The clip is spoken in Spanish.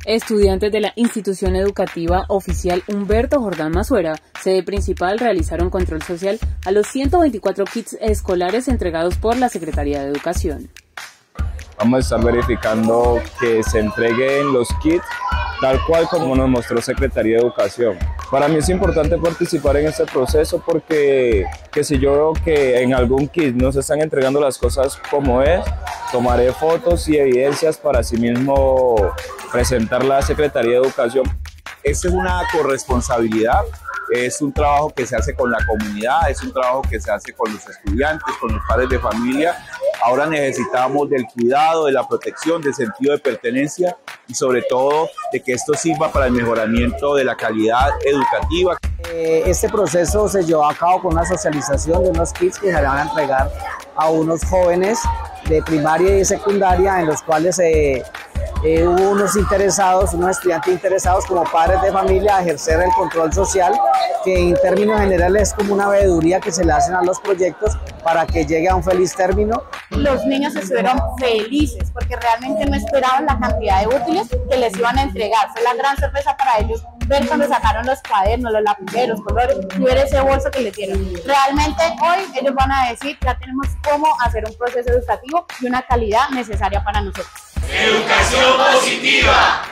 Estudiantes de la institución educativa oficial Humberto Jordán Mazuera, sede principal, realizaron control social a los 124 kits escolares entregados por la Secretaría de Educación. Vamos a estar verificando que se entreguen los kits tal cual como nos mostró Secretaría de Educación. Para mí es importante participar en este proceso porque si yo veo que en algún kit no se están entregando las cosas como es, tomaré fotos y evidencias para así mismo presentarla a la Secretaría de Educación. Esta es una corresponsabilidad, es un trabajo que se hace con la comunidad, es un trabajo que se hace con los estudiantes, con los padres de familia. Ahora necesitamos del cuidado, de la protección, del sentido de pertenencia y sobre todo de que esto sirva para el mejoramiento de la calidad educativa. Este proceso se llevó a cabo con una socialización de unos kits que se van a entregar a unos jóvenes de primaria y secundaria, en los cuales hubo unos estudiantes interesados como padres de familia a ejercer el control social, que en términos generales es como una veeduría que se le hacen a los proyectos para que llegue a un feliz término. Los niños estuvieron felices porque realmente no esperaban la cantidad de útiles que les iban a entregar. Fue la gran sorpresa para ellos ver cuando sacaron los cuadernos, los lapiceros, colores y ver ese bolso que les dieron. Realmente hoy ellos van a decir, ya tenemos cómo hacer un proceso educativo y una calidad necesaria para nosotros. Educación positiva.